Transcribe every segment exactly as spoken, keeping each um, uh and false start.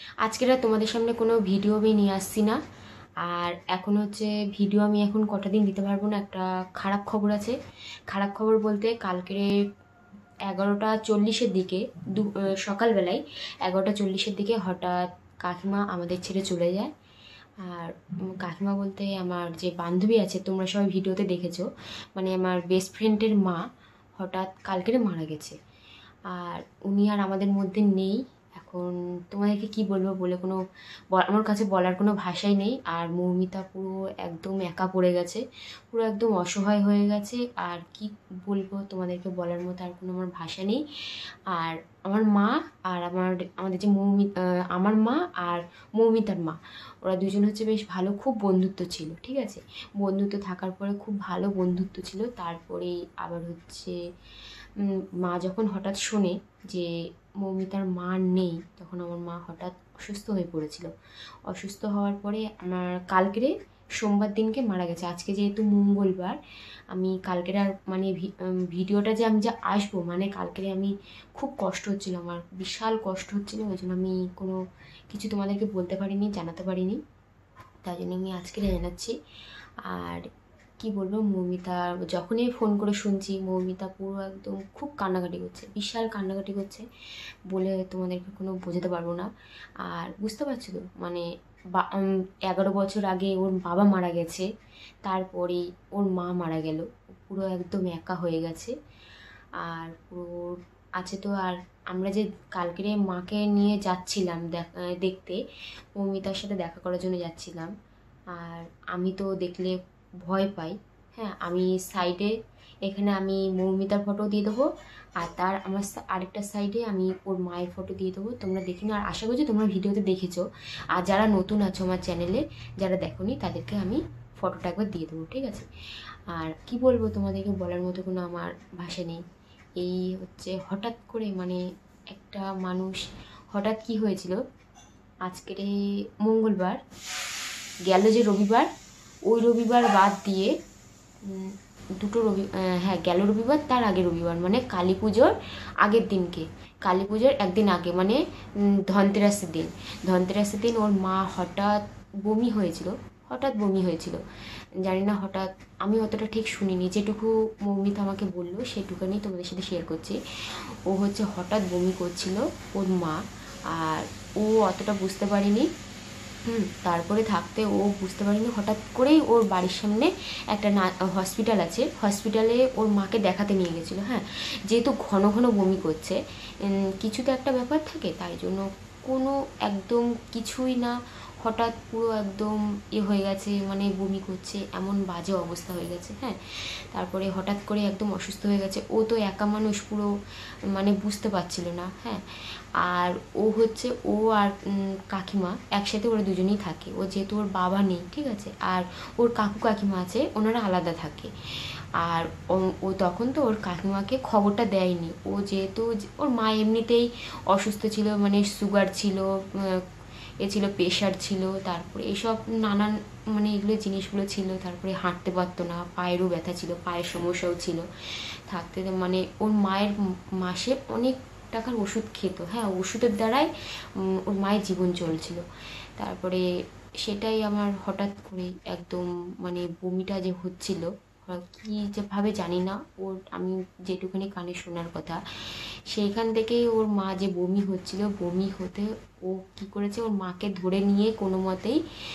আজকের আর তোমাদের সামনে কোনো ভিডিও আমি নিয়ে আসছি না। আর এখন হচ্ছে ভিডিও আমি এখন কটা দিন দিতে পারবো না, একটা খারাপ খবর আছে। খারাপ খবর বলতে কালকে এগারোটা চল্লিশের দিকে দু সকালবেলায় এগারোটা চল্লিশের দিকে হঠাৎ কাকিমা আমাদের ছেড়ে চলে যায়। আর কাকিমা বলতে আমার যে বান্ধবী আছে, তোমরা সবাই ভিডিওতে দেখেছো, মানে আমার বেস্ট ফ্রেন্ডের মা হঠাৎ কালকেরে মারা গেছে। আর উনি আর আমাদের মধ্যে নেই। এখন তোমাদেরকে কি বলবো বলে কোনো আমার কাছে বলার কোনো ভাষাই নেই। আর মৌমিতা পুরো একদম একা পড়ে গেছে, পুরো একদম অসহায় হয়ে গেছে। আর কি বলবো তোমাদেরকে, বলার মতো আর কোনো আমার ভাষা নেই। আর আমার মা আর আমার আমাদের যে মৌমি আমার মা আর মৌমিতার মা, ওরা দুজন হচ্ছে বেশ ভালো, খুব বন্ধুত্ব ছিল, ঠিক আছে। বন্ধুত্ব থাকার পরে খুব ভালো বন্ধুত্ব ছিল। তারপরে আবার হচ্ছে মা যখন হঠাৎ শোনে যে মৌমিতার মা নেই, তখন আমার মা হঠাৎ অসুস্থ হয়ে পড়েছিল। অসুস্থ হওয়ার পরে আমার কালকেরে সোমবার দিনকে মারা গেছে। আজকে যেহেতু মঙ্গলবার, আমি কালকের আর মানে ভিডিওটা যে আমি যে আসবো, মানে কালকেরে আমি খুব কষ্ট হচ্ছিল, আমার বিশাল কষ্ট হচ্ছিল। ওই জন্য আমি কোনো কিছু তোমাদেরকে বলতে পারিনি, জানাতে পারিনি। তাই জন্য আমি আজকে জানাচ্ছি। আর কি বলবো, মৌমিতা যখনই ফোন করে শুনছি, মৌমিতা পুরো একদম খুব কান্নাকাটি করছে, বিশাল কান্নাকাটি করছে, বলে তোমাদেরকে কোনো বোঝাতে পারবো না। আর বুঝতে পারছো তো, মানে এগারো বছর আগে ওর বাবা মারা গেছে, তারপরেই ওর মা মারা গেল, পুরো একদম একা হয়ে গেছে। আর পুরো আছে তো। আর আমরা যে কালকের মাকে নিয়ে যাচ্ছিলাম দেখতে, মৌমিতার সাথে দেখা করার জন্য যাচ্ছিলাম। আর আমি তো দেখলে ভয় পাই। হ্যাঁ, আমি সাইডে এখানে আমি মৌমিতার ফটো দিয়ে দেবো, আর তার আমার আরেকটা সাইডে আমি ওর মায়ের ফটো দিয়ে দেবো। তোমরা দেখি না, আর আশা করছি তোমরা ভিডিওতে দেখেছো। আর যারা নতুন আছো আমার চ্যানেলে, যারা দেখোনি, তাদেরকে আমি ফটোটা একবার দিয়ে দেবো, ঠিক আছে। আর কি বলবো তোমাদেরকে, বলার মতো কোনো আমার ভাষা নেই। এই হচ্ছে হঠাৎ করে, মানে একটা মানুষ হঠাৎ কি হয়েছিল, আজকের মঙ্গলবার গেল যে রবিবার, ওই রবিবার বাদ দিয়ে দুটো রবি হ্যাঁ গেল রবিবার, তার আগে রবিবার, মানে কালী পুজোর আগের দিনকে, কালী পুজোর একদিন আগে, মানে ধনতেরাসের দিন ধনতেরাসের দিন ওর মা হঠাৎ বমি হয়েছিল। হঠাৎ বমি হয়েছিল, জানি না হঠাৎ, আমি অতটা ঠিক শুনিনি, যেটুকু মৌমিতা আমাকে বললো সেটুকুনি তোমাদের সাথে শেয়ার করছি। ও হচ্ছে হঠাৎ বমি করছিল ওর মা, আর ও অতটা বুঝতে পারেনি। হুম তারপরে থাকতে ও বুঝতে পারিনি, হঠাৎ করেই ওর বাড়ির সামনে একটা না হসপিটাল আছে, হসপিটালে ওর মাকে দেখাতে নিয়ে গেছিলো। হ্যাঁ, যেহেতু ঘন ঘন বমি করছে, কিছু তো একটা ব্যাপার থাকে, তাই জন্য কোনো একদম কিছুই না, হঠাৎ পুরো একদম এ হয়ে গেছে, মানে বমি করছে, এমন বাজে অবস্থা হয়ে গেছে। হ্যাঁ, তারপরে হঠাৎ করে একদম অসুস্থ হয়ে গেছে। ও তো একা মানুষ, পুরো মানে বুঝতে পারছিল না। হ্যাঁ, আর ও হচ্ছে ও আর কাকিমা একসাথে, ওরা দুজনেই থাকে। ও যেহেতু ওর বাবা নেই, ঠিক আছে, আর ওর কাকু কাকিমা আছে, ওনারা আলাদা থাকে। আর ও তখন তো ওর কাকিমাকে খবরটা দেয়নি। ও যেহেতু ওর মা এমনিতেই অসুস্থ ছিল, মানে সুগার ছিল, এ ছিল, প্রেশার ছিল, তারপরে এসব নানান মানে এগুলো জিনিসগুলো ছিল। তারপরে হাঁটতে পারতো না, পায়েরও ব্যথা ছিল, পায়ের সমস্যাও ছিল। থাকতে মানে ওর মায়ের মাসে অনেক টাকার ওষুধ খেত। হ্যাঁ, ওষুধের দ্বারাই ওর মায়ের জীবন চলছিল। তারপরে সেটাই আমার হঠাৎ করে একদম মানে বমিটা যে হচ্ছিল, কী যেভাবে জানি না, ওর আমি যেটুকুনি কানে শোনার কথা, সেইখান থেকেই ওর মা যে বমি হচ্ছিল, বমি হতে ও কি করেছে, ওর মাকে ধরে নিয়ে কোনো মতেই,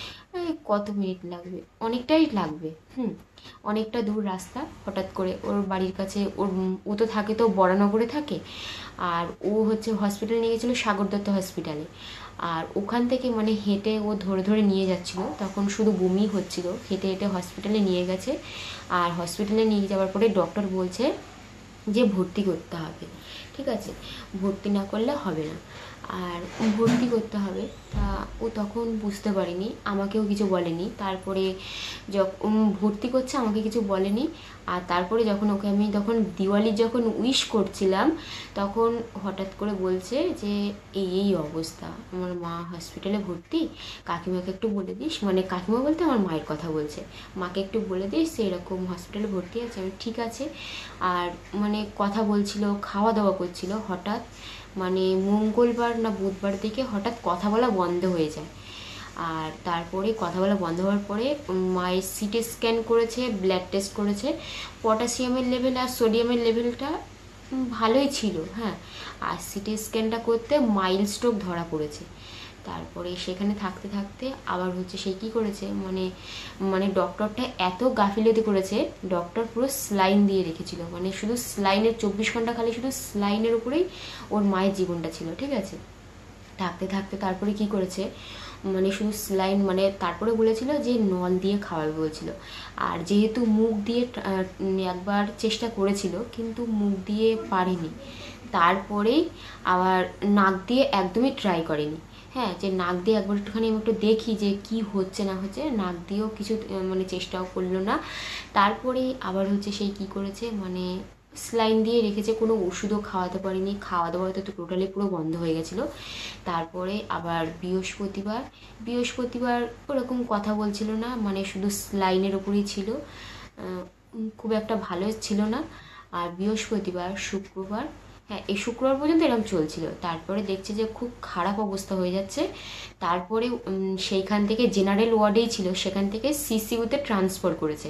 কত মিনিট লাগবে, অনেকটাই লাগবে, হুম অনেকটা দূর রাস্তা, হঠাৎ করে ওর বাড়ির কাছে, ওর ও তো থাকে তো বরানগরে থাকে, আর ও হচ্ছে হসপিটালে নিয়ে গেছিলো, সাগর দত্ত হসপিটালে। আর ওখান থেকে মানে হেঁটে ও ধরে ধরে নিয়ে যাচ্ছিলো, তখন শুধু বমি হচ্ছিলো, হেঁটে হেঁটে হসপিটালে নিয়ে গেছে। আর হসপিটালে নিয়ে যাওয়ার পরে ডক্টর বলছে যে ভর্তি করতে হবে, ঠিক আছে, ভর্তি না করলে হবে না, আর ভর্তি করতে হবে। তা ও তখন বুঝতে পারেনি, আমাকেও কিছু বলেনি। তারপরে যখন ভর্তি করছে আমাকে কিছু বলেনি। আর তারপরে যখন ওকে আমি তখন দিওয়ালির যখন উইশ করছিলাম, তখন হঠাৎ করে বলছে যে এই এই অবস্থা, আমার মা হসপিটালে ভর্তি, কাকিমাকে একটু বলে দিস, মানে কাকিমা বলতে আমার মায়ের কথা বলছে, মাকে একটু বলে দিস এরকম হসপিটালে ভর্তি আছে। আমি ঠিক আছে। আর মানে কথা বলছিল, খাওয়া দাওয়া করছিল, হঠাৎ মানে মঙ্গলবার না বুধবার থেকে হঠাৎ কথা বলা বন্ধ হয়ে যায়। আর তারপরে কথা বলা বন্ধ হওয়ার পরে মায়ের সিটি স্ক্যান করেছে, ব্লাড টেস্ট করেছে, পটাশিয়ামের লেভেল আর সোডিয়ামের লেভেলটা ভালোই ছিল। হ্যাঁ, আর সিটি স্ক্যানটা করতে মাইল স্ট্রোক ধরা পড়েছে। তারপরে সেখানে থাকতে থাকতে আবার হচ্ছে সে কী করেছে, মানে মানে ডক্টরটা এত গাফিলতি করেছে, ডক্টর পুরো স্লাইন দিয়ে রেখেছিল, মানে শুধু স্লাইনের চব্বিশ ঘন্টা খালি শুধু স্লাইনের উপরেই ওর মায়ের জীবনটা ছিল, ঠিক আছে। থাকতে থাকতে তারপরে কি করেছে, মানে শুধু স্লাইন, মানে তারপরে বলেছিল যে নল দিয়ে খাওয়াবে বলছিল। আর যেহেতু মুখ দিয়ে একবার চেষ্টা করেছিল কিন্তু মুখ দিয়ে পারেনি, তারপরেই আবার নাক দিয়ে একদমই ট্রাই করেনি। হ্যাঁ, যে নাক দিয়ে একবার একটুখানি আমি একটু দেখি যে কি হচ্ছে না হচ্ছে, নাক দিয়েও কিছু মানে চেষ্টাও করলো না। তারপরেই আবার হচ্ছে সেই কি করেছে, মানে স্লাইন দিয়ে রেখেছে, কোনো ওষুধও খাওয়াতে পারিনি, খাওয়া দাওয়া তো টোটালি পুরো বন্ধ হয়ে গেছিলো। তারপরে আবার বৃহস্পতিবার বৃহস্পতিবার ওরকম কথা বলছিল না, মানে শুধু স্লাইনের ওপরেই ছিল, খুব একটা ভালো ছিল না। আর বৃহস্পতিবার শুক্রবার, হ্যাঁ এই শুক্রবার পর্যন্ত এরকম চলছিল। তারপরে দেখছে যে খুব খারাপ অবস্থা হয়ে যাচ্ছে, তারপরে সেইখান থেকে জেনারেল ওয়ার্ডেই ছিল, সেখান থেকে সিসিউতে ট্রান্সফার করেছে।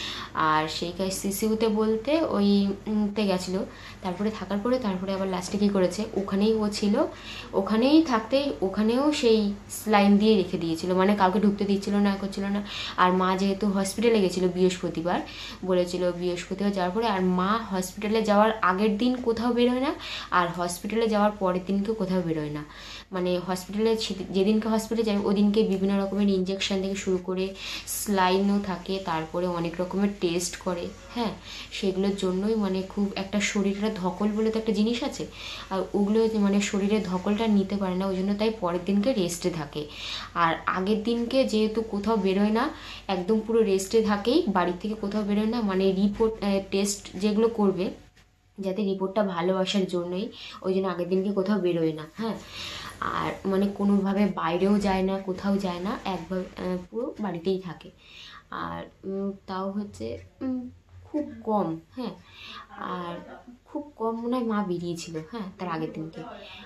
আর সেই কাজ সিসিউতে বলতে ওই তে গেছিলো। তারপরে থাকার পরে তারপরে আবার লাস্টে কী করেছে, ওখানেই ও ছিল, ওখানেই থাকতেই ওখানেও সেই স্লাইন দিয়ে রেখে দিয়েছিল, মানে কাউকে ঢুকতে দিচ্ছিল না, করছিল না। আর মা যেহেতু হসপিটালে গেছিলো বৃহস্পতিবার, বলেছিল বৃহস্পতিবার যাওয়ার পরে, আর মা হসপিটালে যাওয়ার আগের দিন কোথাও বেরোয় না, আর হসপিটালে যাওয়ার পরের দিনকেও কোথাও বেরোয় না। মানে হসপিটালে যেদিনকে হসপিটালে যায় ওদিনকে বিভিন্ন রকমের ইঞ্জেকশন থেকে শুরু করে স্লাইনও থাকে, তারপরে অনেক রকমের টেস্ট করে। হ্যাঁ, সেগুলোর জন্যই মানে খুব একটা শরীরের ধকল বলে তো একটা জিনিস আছে, আর ওগুলো মানে শরীরের ধকলটা নিতে পারে না, ওই জন্য তাই পরের দিনকে রেস্টে থাকে। আর আগের দিনকে যেহেতু কোথাও বেরোয় না, একদম পুরো রেস্টে থাকেই, বাড়ি থেকে কোথাও বেরোয় না, মানে রিপোর্ট টেস্ট যেগুলো করবে যাতে রিপোর্টটা ভালো আসার জন্যই, ওই জন্য আগের দিনকে কোথাও বেরোয় না। হ্যাঁ, আর মানে কোনোভাবে বাইরেও যায় না, কোথাও যায় না, একবার পুরো বাড়িতেই থাকে। আর তাও হচ্ছে খুব কম, হ্যাঁ, আর খুব কম মনে হয় মা বেরিয়েছিল, হ্যাঁ তার আগের দিনকে।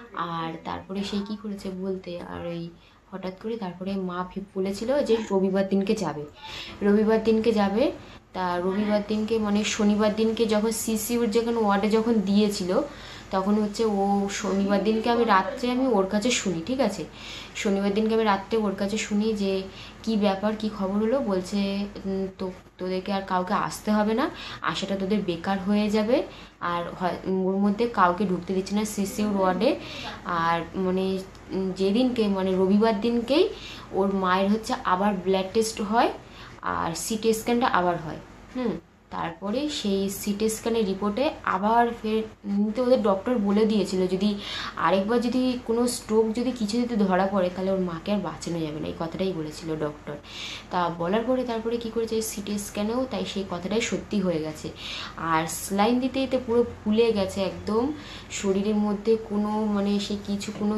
আর তারপরে সেই কী করেছে বলতে, আর ওই হঠাৎ করে তারপরে মা বলেছিল যে রবিবার দিনকে যাবে, রবিবার দিনকে যাবে। তা রবিবার দিনকে মানে শনিবার দিনকে যখন সিসিউর যখন ওয়ার্ডে যখন দিয়েছিল, তখন হচ্ছে ও শনিবার দিনকে আমি রাত্রে আমি ওর কাছে শুনি, ঠিক আছে, শনিবার দিনকে আমি রাত্রে ওর কাছে শুনি যে কি ব্যাপার, কি খবর হলো। বলছে তো তোদেরকে আর কাউকে আসতে হবে না, আসাটা তোদের বেকার হয়ে যাবে, আর ওর মধ্যে কাউকে ঢুকতে দিচ্ছে না সিসিউর ওয়ার্ডে। আর মানে যেদিনকে মানে রবিবার দিনকেই ওর মায়ের হচ্ছে আবার ব্লাড টেস্ট হয়, আর সিটি স্ক্যানটা আবার হয়। হুম, তারপরে সেই সিটি স্ক্যানের রিপোর্টে আবার ফের তো ওদের ডক্টর বলে দিয়েছিল যদি আরেকবার যদি কোনো স্ট্রোক যদি কিছু যদি ধরা পড়ে তাহলে ওর মাকে আর বাঁচানো যাবে না, এই কথাটাই বলেছিল ডক্টর। তা বলার পরে তারপরে কী করেছে, সিটি স্ক্যানেও তাই সেই কথাটাই সত্যি হয়ে গেছে। আর স্লাইন দিতে দিতে পুরো ফুলে গেছে একদম, শরীরের মধ্যে কোনো মানে সে কিছু কোনো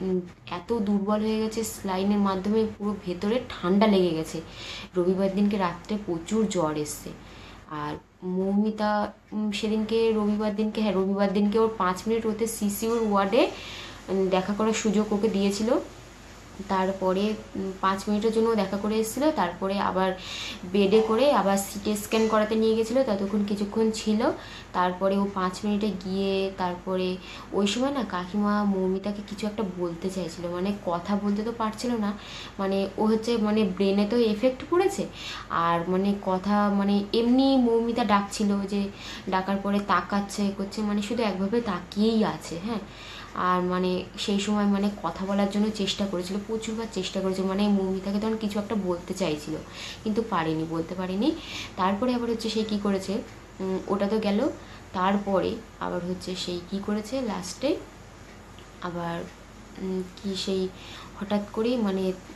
এত দুর্বল হয়ে গেছে, স্লাইনের মাধ্যমে পুরো ভেতরে ঠান্ডা লেগে গেছে। রবিবার দিনকে রাত্রে প্রচুর জ্বর এসছে। আর মৌমিতা সেদিনকে রবিবার দিনকে, হ্যাঁ রবিবার দিনকে ওর পাঁচ মিনিট ওতে সিসিউর ওয়ার্ডে দেখা করার সুযোগ ওকে দিয়েছিল। তারপরে পাঁচ মিনিটের জন্য দেখা করে এসেছিলো, তারপরে আবার বেডে করে আবার সিটি স্ক্যান করাতে নিয়ে গেছিলো, ততক্ষণ কিছুক্ষণ ছিল। তারপরে ও পাঁচ মিনিটে গিয়ে তারপরে ওই সময় না কাকিমা মৌমিতাকে কিছু একটা বলতে চাইছিল, মানে কথা বলতে তো পারছিল না, মানে ও হচ্ছে মানে ব্রেনে তো এফেক্ট পড়েছে, আর মানে কথা মানে এমনি মৌমিতা ডাকছিল, যে ডাকার পরে তাকাচ্ছে করছে, মানে শুধু একভাবে তাকিয়েই আছে। হ্যাঁ, আর মানে সেই সময় মানে কথা বলার জন্য চেষ্টা করেছিল, প্রচুরবার চেষ্টা করেছিল, মানে মৌমিতাকে তখন কিছু একটা বলতে চাইছিল কিন্তু পারেনি, বলতে পারেনি। তারপরে আবার হচ্ছে সেই কী করেছে, ওটা তো গেল, তারপরে আবার হচ্ছে সেই কী করেছে লাস্টে আবার কি সেই হঠাৎ করেই মানে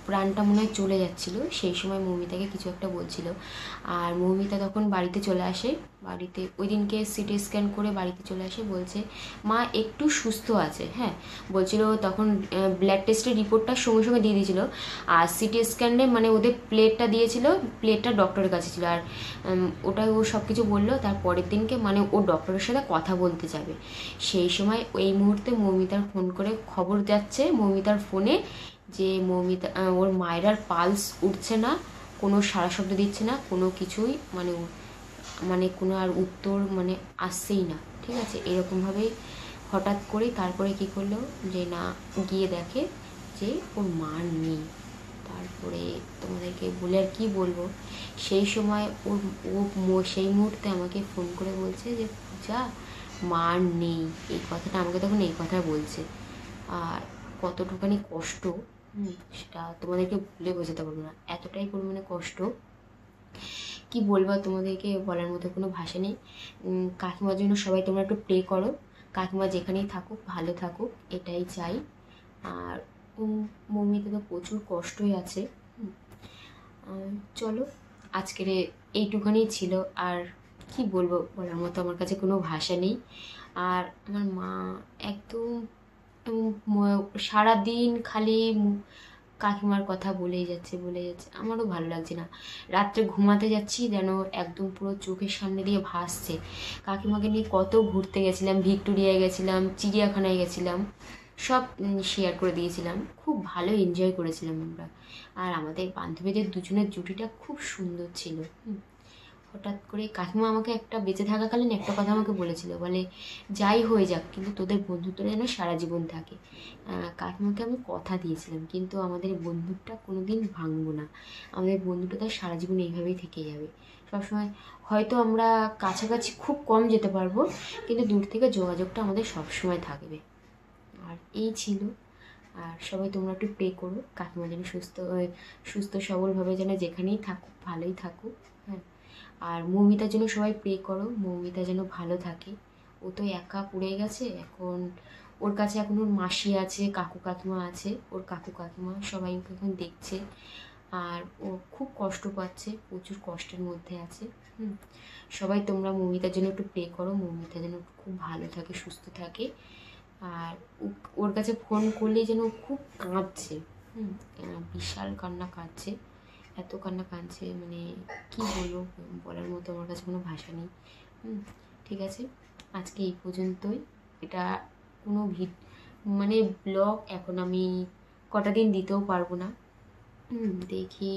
প্রাণটা মনে হয় চলে যাচ্ছিলো। সেই সময় মৌমিতাকে কিছু একটা বলছিল, আর মৌমিতা তখন বাড়িতে চলে আসে। বাড়িতে ওই দিনকে সিটি স্ক্যান করে বাড়িতে চলে আসে, বলছে মা একটু সুস্থ আছে। হ্যাঁ, বলছিল তখন ব্লাড টেস্টের রিপোর্টটা সঙ্গে সঙ্গে দিয়ে দিয়েছিল, আর সিটি স্ক্যানে মানে ওদের প্লেটটা দিয়েছিল, প্লেটটা ডক্টরের কাছে ছিল, আর ওটা ও সব কিছু বললো। তার পরের দিনকে মানে ও ডক্টরের সাথে কথা বলতে যাবে, সেই সময় এই মুহূর্তে মৌমিতার ফোন করে খবর যাচ্ছে মৌমিতার ফোনে যে মৌমিতা ওর মায়ের আর পালস উঠছে না, কোনো সারা শব্দ দিচ্ছে না, কোনো কিছুই মানে মানে কোনো আর উত্তর মানে আসছেই না। ঠিক আছে, এরকমভাবেই হঠাৎ করে তারপরে কি করলো যে না গিয়ে দেখে যে ওর মা নেই। তারপরে তোমাদেরকে বলে আর কি বলবো, সেই সময় ওর ও সেই মুহূর্তে আমাকে ফোন করে বলছে যে পূজা মা নেই, এই কথাটা আমাকে তখন এই কথা বলছে। আর কতটুখানি কষ্ট সেটা তোমাদেরকে বলে বোঝাতে পারবো না, এতটাই পরিমাণে কষ্ট কি বলবো তোমাদেরকে, বলার মতো কোনো ভাষা নেই। কাকিমার জন্য সবাই তোমরা একটু প্রে করো, কাকিমা যেখানেই থাকুক ভালো থাকুক, এটাই চাই। আর মম্মিতে তো প্রচুর কষ্টই আছে। চলো আজকের এইটুখানি ছিল, আর কি বলবো বলার মতো আমার কাছে কোনো ভাষা নেই। আর আমার মা একদম সারাদিন খালি কাকিমার কথা বলেই যাচ্ছে বলে যাচ্ছে, আমারও ভালো লাগছে না। রাত্রে ঘুমাতে যাচ্ছি যেন একদম পুরো চোখের সামনে দিয়ে ভাসছে। কাকিমাকে নিয়ে কত ঘুরতে গেছিলাম, ভিক্টোরিয়ায় গেছিলাম, চিড়িয়াখানায় গেছিলাম, সব শেয়ার করে দিয়েছিলাম, খুব ভালো এনজয় করেছিলাম আমরা। আর আমাদের বান্ধবীদের দুজনের জুটিটা খুব সুন্দর ছিল। হঠাৎ করে কাকিমা আমাকে একটা বেঁচে থাকাকালীন একটা কথা আমাকে বলেছিল, বলে যাই হয়ে যাক কিন্তু তোদের বন্ধুত্বটা যেন সারা জীবন থাকে। কাকিমাকে আমি কথা দিয়েছিলাম, কিন্তু আমাদের বন্ধুত্বটা কোনো দিন ভাঙবো না, আমাদের বন্ধুটা তার সারা জীবন এইভাবেই থেকে যাবে। সবসময় হয়তো আমরা কাছাকাছি খুব কম যেতে পারবো, কিন্তু দূর থেকে যোগাযোগটা আমাদের সবসময় থাকবে। আর এই ছিল। আর সবাই তোমরা একটু প্রে করো কাকিমা যেন সুস্থ সুস্থ সবলভাবে যেন যেখানেই থাকুক ভালোই থাকুক। হ্যাঁ, আর মৌমিতার জন্য সবাই প্রে করো, মৌমিতা যেন ভালো থাকে। ও তো একা পড়ে গেছে, এখন ওর কাছে এখন ওর মাসি আছে, কাকু কাকিমা আছে, ওর কাকু কাকিমা সবাই ওকে এখন দেখছে। আর ও খুব কষ্ট পাচ্ছে, প্রচুর কষ্টের মধ্যে আছে। হুম, সবাই তোমরা মৌমিতার জন্য একটু প্রে করো, মৌমিতা যেন খুব ভালো থাকে সুস্থ থাকে। আর ওর কাছে ফোন করলেই যেন খুব কাঁদছে, হুম বিশাল কান্না কাঁদছে, এত কান্না কাঁদছে মানে কি বলবো, বলার মতো আমার কাছে কোনো ভাষা নেই। হুম ঠিক আছে, আজকে এই পর্যন্তই। এটা কোনো ভিড মানে ব্লগ এখন আমি কটা দিন দিতেও পারবো না। হুম দেখি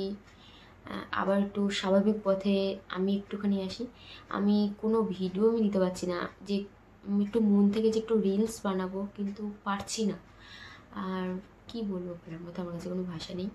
আবার একটু স্বাভাবিক পথে আমি একটুখানি আসি। আমি কোনো ভিডিও আমি দিতে পারছি না, যে আমি একটু মন থেকে যে একটু রিলস বানাবো কিন্তু পারছি না। আর কি বলবো বলার মতো আমার কাছে কোনো ভাষা নেই।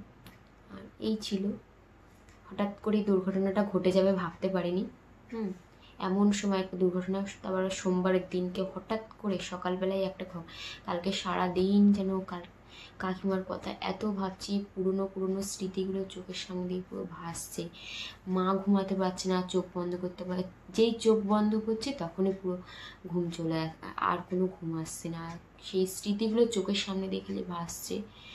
আর এই ছিল, হঠাৎ করে দুর্ঘটনাটা ঘটে যাবে ভাবতে পারিনি। হুম এমন সময় একটা দুর্ঘটনা, আবার সোমবারের দিনকে হঠাৎ করে সকালবেলায় একটা, কালকে সারা দিন যেন কাল কাকিমার কথা এত ভাবছি, পুরনো পুরনো স্মৃতিগুলো চোখের সামনে দিয়ে পুরো ভাসছে। মা ঘুমাতে পারছে না, চোখ বন্ধ করতে পারে, যেই চোখ বন্ধ করছে তখনই পুরো ঘুম চলে আসে, আর কোনো ঘুম আসছে না, সেই স্মৃতিগুলো চোখের সামনে দেখলে ভাসছে।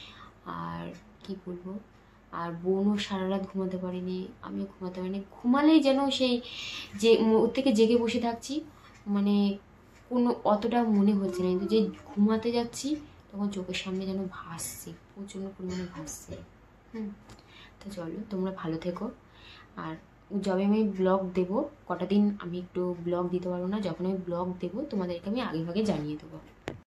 আর কি বলবো, আর বোনও সারা রাত ঘুমাতে পারিনি, আমিও ঘুমাতে পারিনি, ঘুমালেই যেন সেই যে ওর থেকে জেগে বসে থাকছি, মানে কোনো অতটা মনে হচ্ছে না, কিন্তু যে ঘুমাতে যাচ্ছি তখন চোখের সামনে যেন ভাসছে, প্রচণ্ড পরিমাণে ভাসছে। হুম তো চলো তোমরা ভালো থেকো। আর যবে আমি ব্লগ দেবো, কটা দিন আমি একটু ব্লগ দিতে পারবো না, যখন আমি ব্লগ দেবো তোমাদেরকে আমি আগে ভাগে জানিয়ে দেবো।